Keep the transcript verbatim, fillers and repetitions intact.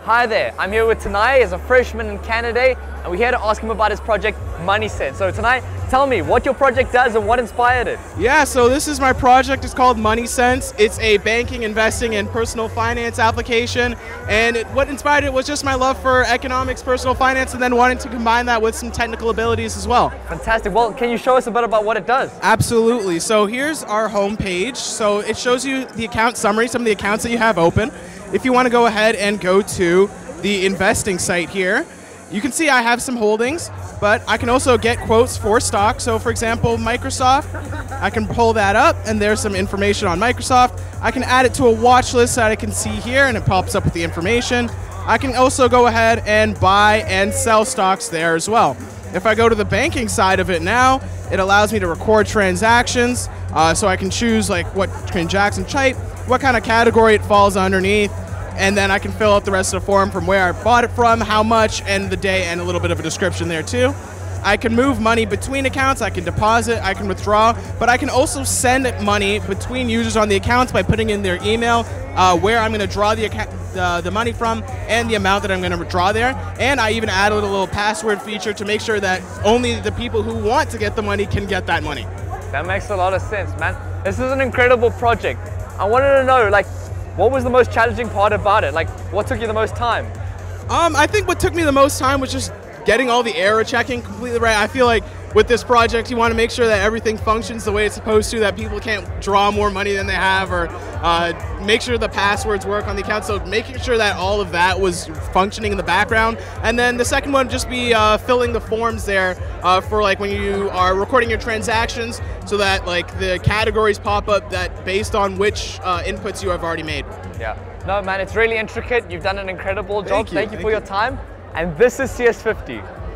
Hi there, I'm here with Tanai as a freshman in Canada, and we're here to ask him about his project, MoneyCent. So Tanai, tell me what your project does and what inspired it. Yeah, so this is my project. It's called MoneyCent. It's a banking, investing, and personal finance application. And it, what inspired it was just my love for economics, personal finance, and then wanting to combine that with some technical abilities as well. Fantastic. Well, can you show us a bit about what it does? Absolutely. So here's our home page. So it shows you the account summary, some of the accounts that you have open. If you want to go ahead and go to the investing site here, you can see I have some holdings, but I can also get quotes for stock. So for example, Microsoft, I can pull that up and there's some information on Microsoft. I can add it to a watch list that I can see here and it pops up with the information. I can also go ahead and buy and sell stocks there as well. If I go to the banking side of it now, it allows me to record transactions, uh, so I can choose like what transaction type, what kind of category it falls underneath, and then I can fill out the rest of the form from where I bought it from, how much, and the day, and a little bit of a description there too. I can move money between accounts, I can deposit, I can withdraw, but I can also send money between users on the accounts by putting in their email, uh, where I'm going to draw the, account, uh, the money from, and the amount that I'm going to draw there. And I even added a little password feature to make sure that only the people who want to get the money can get that money. That makes a lot of sense, man. This is an incredible project. I wanted to know, like, what was the most challenging part about it? Like, what took you the most time? Um, I think what took me the most time was just getting all the error checking completely right. I feel like with this project, you want to make sure that everything functions the way it's supposed to, that people can't draw more money than they have, or uh, make sure the passwords work on the account. So making sure that all of that was functioning in the background. And then the second one would just be uh, filling the forms there uh, for like when you are recording your transactions, so that like the categories pop up that based on which uh, inputs you have already made. Yeah. No, man, it's really intricate. You've done an incredible job. Thank you. Thank you Thank for you. your time. And this is C S fifty.